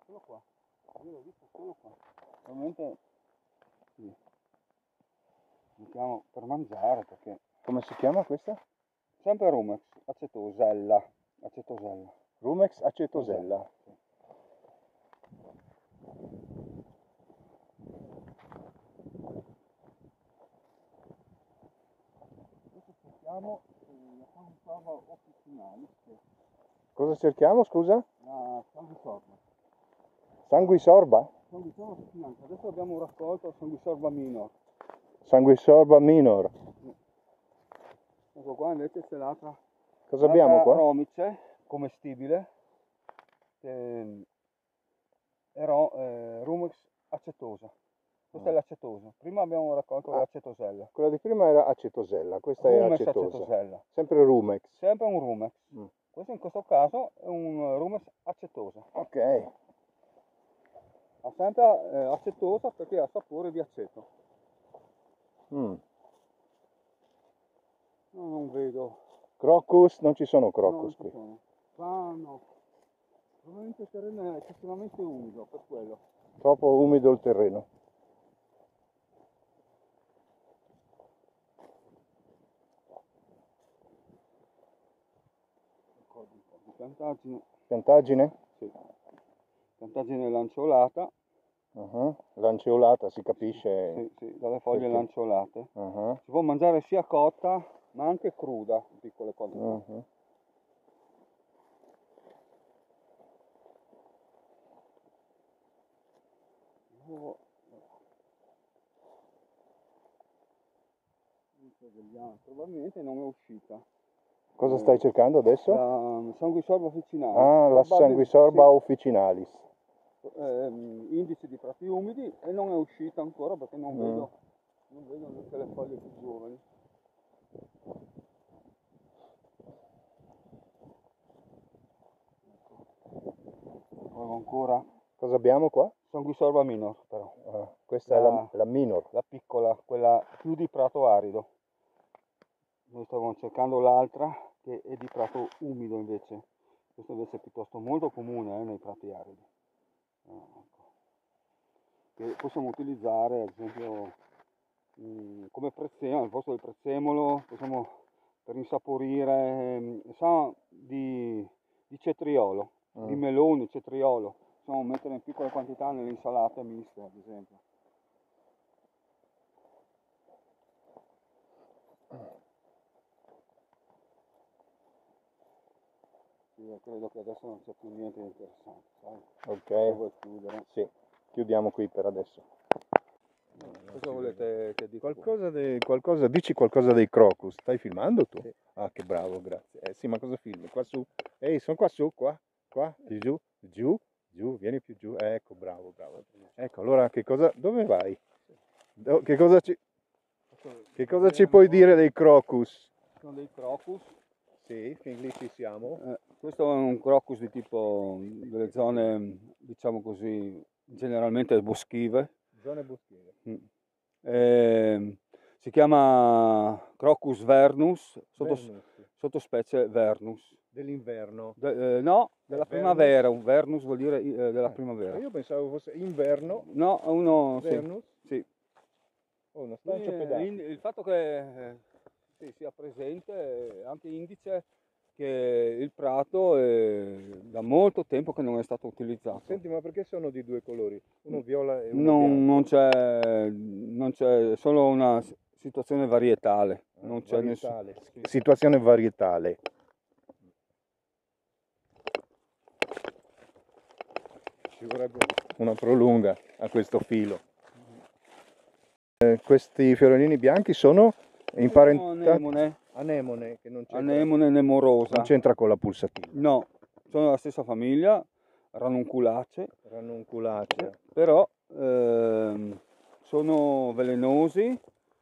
solo qua. Io l'ho visto solo qua. Ovviamente sì. Mettiamo per mangiare perché. Come si chiama questa? Sempre Rumex, acetosella. Acetosella. Rumex acetosella. Sì. Adesso cerchiamo la sanguisorba officinalis. Cosa cerchiamo, scusa? La sanguisorba. Sanguisorba? Sanguisorba officinalis. Adesso abbiamo raccolto sanguisorba minor. Sanguisorba minor. Ecco qua invece c'è l'altra. Cosa abbiamo qua? Romice commestibile. Rumex acetosa. Questa è l'acetosa. Prima abbiamo raccolto l'acetosella. Quella di prima era acetosella, questa Rumex è acetosa. acetosella. Sempre Rumex. Sempre un Rumex. Questo in questo caso è un Rumex acetosa. Ok. Ha sempre acetosa perché ha sapore di aceto. No, non vedo. Crocus, non ci sono crocus qui. No. Probabilmente il terreno è eccessivamente umido per quello. Troppo umido il terreno. Di piantaggine. Piantaggine? Sì. Piantaggine lanceolata. Lanceolata, si capisce. Sì, dalle foglie perché? Lanceolate. Si può mangiare sia cotta ma anche cruda in piccole quantità. Probabilmente non è uscita. Cosa stai cercando adesso? La sanguisorba officinalis. La sanguisorba officinalis. Indice di prati umidi e non è uscita ancora perché non vedo neanche le foglie più giovani. Provo ancora. Cosa abbiamo qua? Sanguisorba minor però. Questa è la minor. La piccola, quella più di prato arido. Noi stavamo cercando l'altra che è di prato umido invece. Questa invece è piuttosto molto comune nei prati aridi. Ecco. Che possiamo utilizzare ad esempio come prezzemolo, al posto del prezzemolo possiamo per insaporire sa di cetriolo, di melone, cetriolo, possiamo mettere in piccole quantità nelle insalate miste ad esempio. Io credo che adesso non c'è più niente di interessante, sai? Ok. Vuoi chiudere? Sì, chiudiamo qui per adesso. Cosa volete che dica? Dici qualcosa dei crocus. Stai filmando tu? Sì. Ah, che bravo, grazie. Sì, ma cosa filmi? Qua su? Ehi, sono qua su, qua, giù, vieni più giù. Ecco, bravo. Ecco, allora dove vai? Che cosa ci puoi dire dei crocus? Sono dei crocus. Sì, fin lì ci siamo. Questo è un crocus di tipo delle zone, diciamo così, generalmente boschive. Zone boschive. Si chiama Crocus vernus, sottospecie vernus. Dell'inverno? No, della primavera. Un vernus vuol dire della primavera. Io pensavo fosse inverno. No, uno vernus? Sì. Una stancia pedatica. Il fatto che sia presente è anche indice che il prato è da molto tempo che non è stato utilizzato. Senti, ma perché sono di due colori? Uno viola e uno bianco? Non c'è solo una situazione varietale. Non c'è varietale. Situazione varietale. Ci vorrebbe una prolunga a questo filo. Questi fiorellini bianchi sono imparentati? Anemone, che non c'entra. Anemone nemorosa. Non c'entra con la pulsatina. No, sono della stessa famiglia, ranunculacee. Però sono velenosi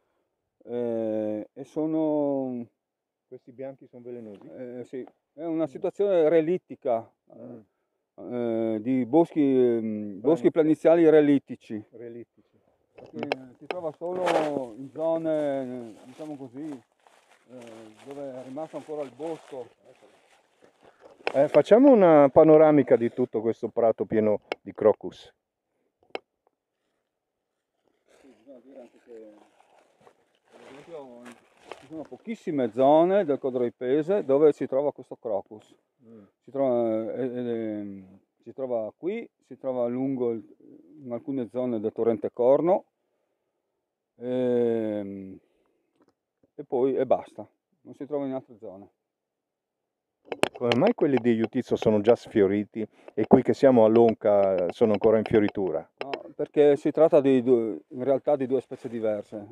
e sono... Questi bianchi sono velenosi? Sì, è una situazione relittica di boschi planiziali relittici. Si trova solo in zone, diciamo così, dove è rimasto ancora il bosco. Facciamo una panoramica di tutto questo prato pieno di crocus. Sì, bisogna dire anche che, per esempio, ci sono pochissime zone del Codroipese dove si trova questo crocus. Si trova qui, si trova in alcune zone del torrente Corno e, e basta, non si trova in altre zone. Come mai quelli di Jutizzo sono già sfioriti e qui che siamo a Lonca sono ancora in fioritura? No, perché si tratta in realtà di due specie diverse.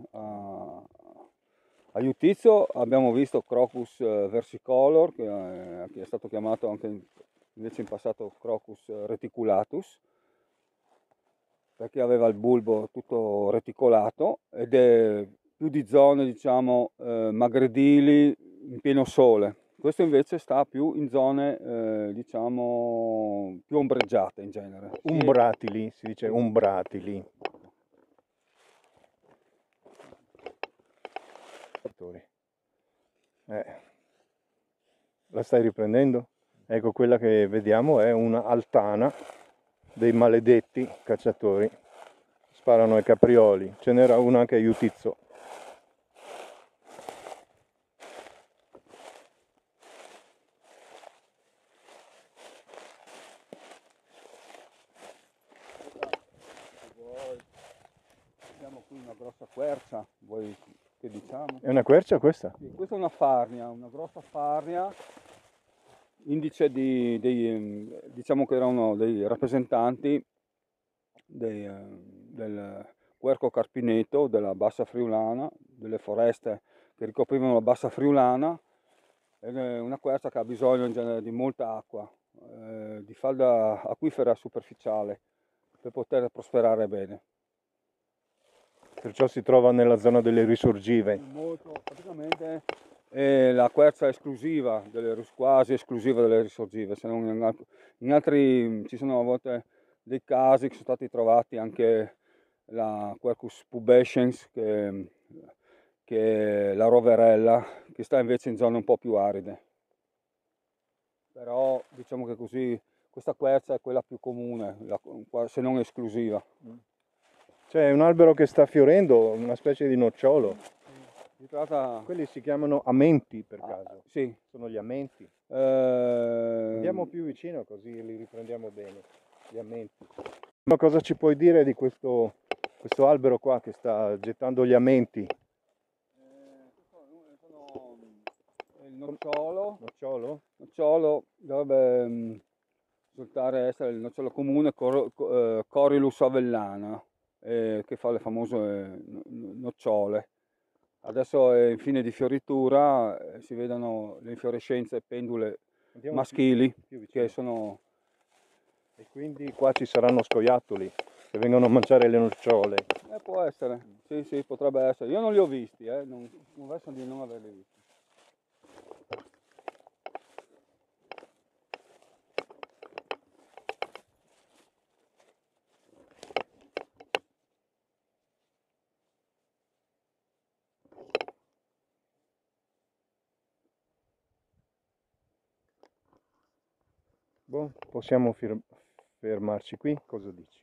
A Jutizzo abbiamo visto Crocus versicolor, che è stato chiamato anche invece in passato Crocus reticulatus, perché aveva il bulbo tutto reticolato ed è più di zone, diciamo, magredili in pieno sole. Questo invece sta più in zone, diciamo, più ombreggiate in genere. Umbratili, si dice umbratili. La stai riprendendo? Ecco, quella che vediamo è una altana dei maledetti cacciatori. Sparano ai caprioli. Ce n'era una anche a Jutizzo. Abbiamo qui una grossa quercia, vuoi che diciamo? È una quercia questa? Sì, questa è una farnia, una grossa farnia, indice diciamo che erano dei rappresentanti del querco carpineto della Bassa Friulana, delle foreste che ricoprivano la Bassa Friulana, ed è una quercia che ha bisogno in genere di molta acqua, di falda acquifera superficiale per poter prosperare bene. Perciò si trova nella zona delle risorgive. Praticamente è la quercia esclusiva quasi esclusiva delle risorgive, se non in altri ci sono a volte dei casi che sono stati trovati anche la Quercus pubescens, che è la roverella, che sta invece in zone un po' più aride. Però diciamo che così questa quercia è quella più comune, se non esclusiva. C'è un albero che sta fiorendo, una specie di nocciolo. Quelli si chiamano amenti per caso? Sì. Sono gli amenti. Andiamo più vicino così li riprendiamo bene, gli amenti. Ma cosa ci puoi dire di questo albero qua che sta gettando gli amenti? Il nocciolo. Nocciolo? Dovrebbe risultare essere il nocciolo comune Corylus avellana, che fa le famose nocciole. Adesso è in fine di fioritura, si vedono le infiorescenze pendule maschili che sono... E quindi qua ci saranno scoiattoli che vengono a mangiare le nocciole. Può essere, sì, potrebbe essere. Io non li ho visti, non verso di non averli visti. Boh, possiamo fermarci qui? Cosa dici?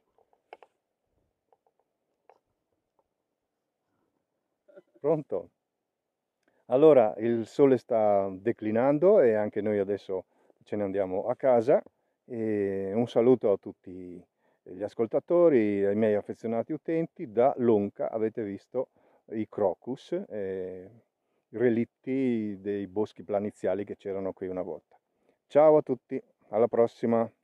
Pronto? Allora, il sole sta declinando e anche noi adesso ce ne andiamo a casa. E un saluto a tutti gli ascoltatori, ai miei affezionati utenti. Da Lonca avete visto i crocus, relitti dei boschi planiziali che c'erano qui una volta. Ciao a tutti, alla prossima!